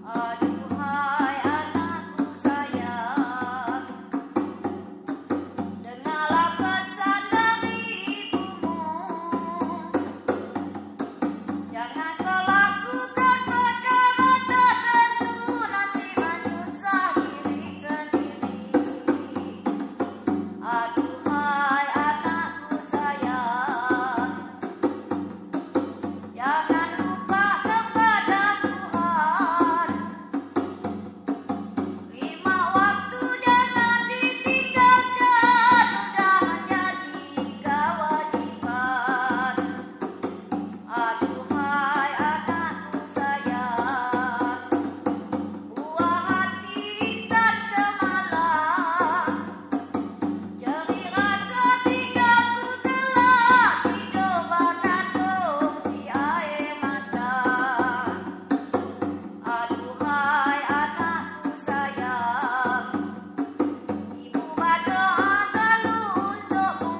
Aduhai anakku sayang, dengarlah pesan dari ibumu. Jangan kau lakukan perkara tertentu, nanti menyusah diri sendiri. Aduhai anakku sayang, jangan lupa kepada Tuhan. 5 waktu jangan ditinggalkan, sudah menjadi kewajiban. Aduhai anakku sayang, buah hati intan gemilang. Jeri rasa tinggalku telah dicoba kandung si air mata. Aduhai anakku sayang, ibu berdoa selalu untukmu.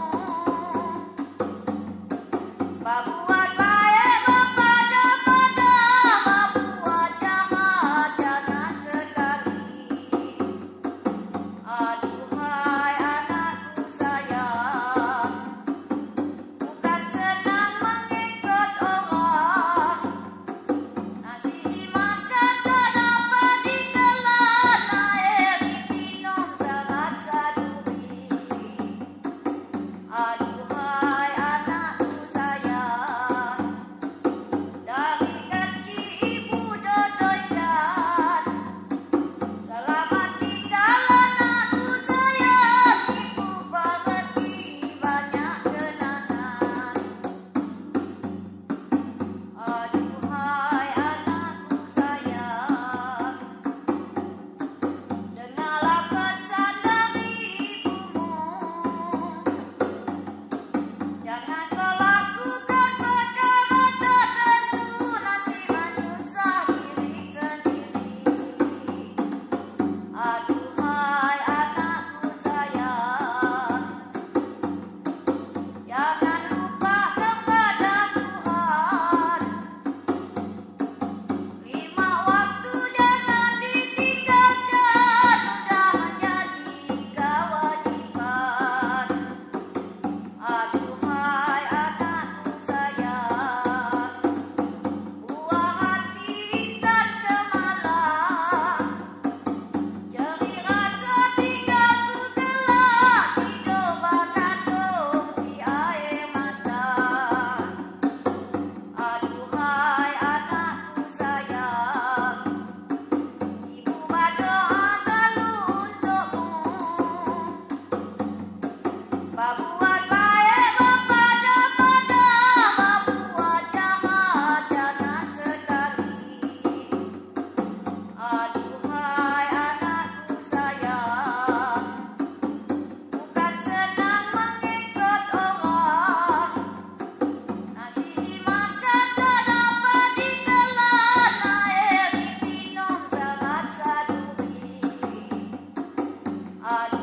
Berbuat baik kepada, berbuat jahat jangan sekali. Aduhai anakku sayang, bukan senang mengikut orang. Nasi dimakan tak dapat ditelan, air diminum terasa duri. Aduhai anakku sayang, dari kecil ibu dodojkan. Selamat tinggal anakku sayang, ibu berhenti banyak kenangan. Aduhai anakku sayang, dengarlah pesan dari ibumu. Jangan kau lakukan perkara tertentu, nanti menyusah diri sendiri. Aduhai anakku sayang, jangan lupa kepada Tuhan. 5 waktu jangan ditinggalkan, sudah menjadi kewajiban. Aduhai anakku sayang, buah hati intan gemilang. Jeri rasa tinggalku telah dicoba kandung si air mata. Aduhai anakku sayang, ibu berdoa selalu untukmu. Berbuat baik kepada, berbuat jahat jangan sekali. Aduhai anakku sayang, bukan senang mengikut orang. Nasi dimakan tak dapat ditelan, air diminum terasa duri.